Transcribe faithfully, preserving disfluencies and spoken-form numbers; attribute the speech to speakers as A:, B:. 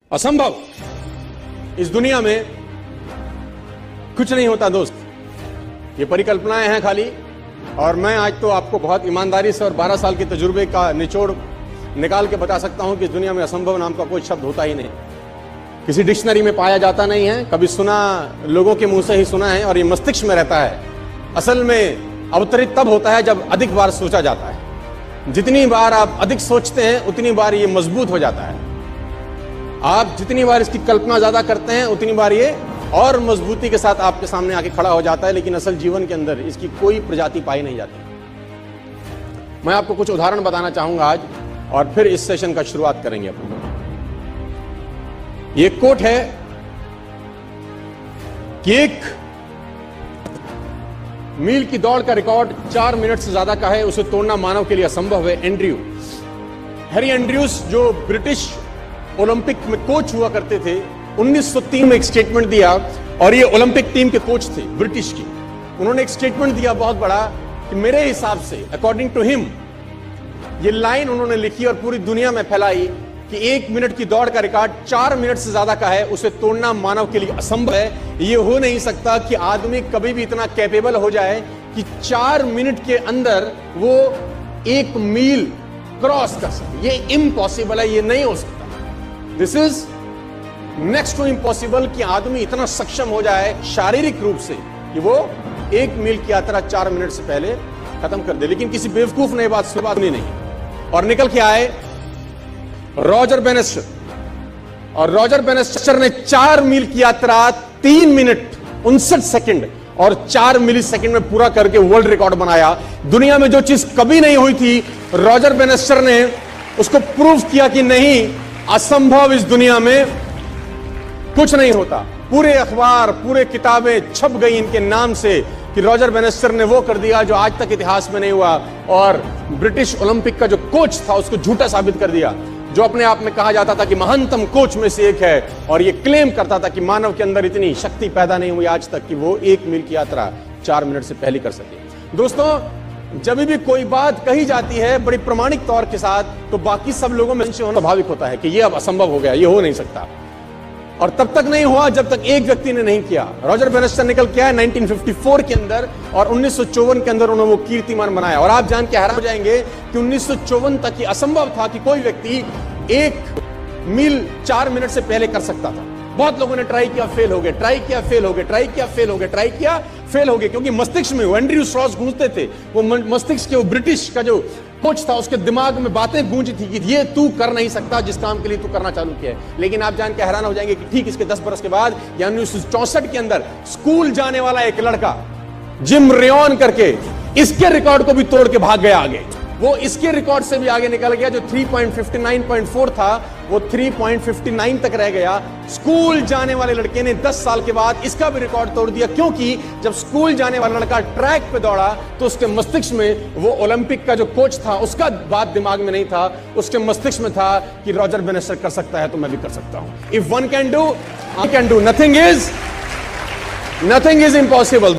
A: असंभव। इस दुनिया में कुछ नहीं होता दोस्त, ये परिकल्पनाएं हैं खाली। और मैं आज तो आपको बहुत ईमानदारी से और बारह साल के तजुर्बे का निचोड़ निकाल के बता सकता हूं कि इस दुनिया में असंभव नाम का कोई शब्द होता ही नहीं, किसी डिक्शनरी में पाया जाता नहीं है, कभी सुना लोगों के मुंह से ही सुना है और ये मस्तिष्क में रहता है। असल में अवतरित तब होता है जब अधिक बार सोचा जाता है। जितनी बार आप अधिक सोचते हैं उतनी बार ये मजबूत हो जाता है। आप जितनी बार इसकी कल्पना ज्यादा करते हैं उतनी बार ये और मजबूती के साथ आपके सामने आके खड़ा हो जाता है। लेकिन असल जीवन के अंदर इसकी कोई प्रजाति पाई नहीं जाती। मैं आपको कुछ उदाहरण बताना चाहूंगा आज और फिर इस सेशन का शुरुआत करेंगे अपन। ये कोट है कि एक मील की दौड़ का रिकॉर्ड चार मिनट से ज्यादा का है, उसे तोड़ना मानव के लिए असंभव है। एंड्रयू हैरी एंड्रयूज जो ब्रिटिश ओलंपिक में कोच हुआ करते थे, उन्नीस सौ तीन में एक स्टेटमेंट दिया और ये ओलंपिक टीम के कोच थे ब्रिटिश की। उन्होंने एक स्टेटमेंट दिया बहुत बड़ा कि मेरे हिसाब से, अकॉर्डिंग टू हिम, ये लाइन उन्होंने लिखी और पूरी दुनिया में फैलाई कि एक मिनट की दौड़ का रिकॉर्ड चार मिनट से ज्यादा का है, उसे तोड़ना मानव के लिए असंभव है। ये हो नहीं सकता कि आदमी कभी भी इतना कैपेबल हो जाए कि चार मिनट के अंदर वो एक मील क्रॉस कर सके। ये इम्पॉसिबल है, ये नहीं हो सकता। This is next to impossible कि आदमी इतना सक्षम हो जाए शारीरिक रूप से कि वो एक मील की यात्रा चार मिनट से पहले खत्म कर दे। लेकिन किसी बेवकूफ ने बात सुनी नहीं और निकल के आए रॉजर बेनेस्टर। और रॉजर बेनेस्टर ने चार मील की यात्रा तीन मिनट उनसठ सेकंड और चार मिली सेकंड में पूरा करके वर्ल्ड रिकॉर्ड बनाया। दुनिया में जो चीज कभी नहीं हुई थी, रॉजर बेनेस्टर ने उसको प्रूव किया कि नहीं, असंभव इस दुनिया में कुछ नहीं होता। पूरे अखबार, पूरे किताबें छप गई इनके नाम से कि रॉजर बेनेस्टर ने वो कर दिया जो आज तक इतिहास में नहीं हुआ। और ब्रिटिश ओलंपिक का जो कोच था उसको झूठा साबित कर दिया, जो अपने आप में कहा जाता था कि महानतम कोच में से एक है, और ये क्लेम करता था कि मानव के अंदर इतनी शक्ति पैदा नहीं हुई आज तक कि वो एक मील की यात्रा चार मिनट से पहले कर सके। दोस्तों, जब भी कोई बात कही जाती है बड़ी प्रमाणिक तौर के साथ, तो बाकी सब लोगों में होना स्वाभाविक होता है कि ये अब असंभव हो गया, ये हो नहीं सकता। और तब तक नहीं हुआ जब तक एक व्यक्ति ने नहीं किया। रॉजर बेनेस्टर निकल के आया उन्नीस सौ चौवन के अंदर और उन्नीस सौ चौवन के अंदर उन्होंने वो कीर्तिमान बनाया। और आप जान के हैरान हो जाएंगे कि उन्नीस सौ चौवन तक ये असंभव था कि कोई व्यक्ति एक मील चार मिनट से पहले कर सकता था। बहुत लोगों ने ट्राई किया, फेल हो गए, ट्राई किया, फेल हो गए, ट्राई किया, फेल हो गए, ट्राई किया, फेल हो गए, क्योंकि मस्तिष्क में वो एंड्रयू स्ट्रॉस गूंजते थे। वो मस्तिष्क के वो ब्रिटिश का जो कोच था उसके दिमाग में बातें गूंजी थी कि ये तू कर नहीं सकता जिस काम के लिए तू करना चालू किया है। लेकिन आप जान के हैरान हो जाएंगे कि ठीक इसके दस बरस के बाद यानी उन्नीस सौ चौसठ के अंदर स्कूल जाने वाला एक लड़का जिम रेयन करके इसके रिकॉर्ड को भी तोड़ के भाग गया आगे। वो इसके रिकॉर्ड से भी आगे निकल गया, जो तीन पॉइंट पाँच नौ पॉइंट चार था वो तीन पॉइंट पाँच नौ तक रह गया। स्कूल जाने वाले लड़के ने दस साल के बाद इसका भी रिकॉर्ड तोड़ दिया, क्योंकि जब स्कूल जाने वाला लड़का ट्रैक पे दौड़ा तो उसके मस्तिष्क में वो ओलंपिक का जो कोच था उसका बात दिमाग में नहीं था, उसके मस्तिष्क में था कि रॉजर बेनेस्टर कर सकता है तो मैं भी कर सकता हूं। If one can do, I can do. Nothing is nothing is impossible.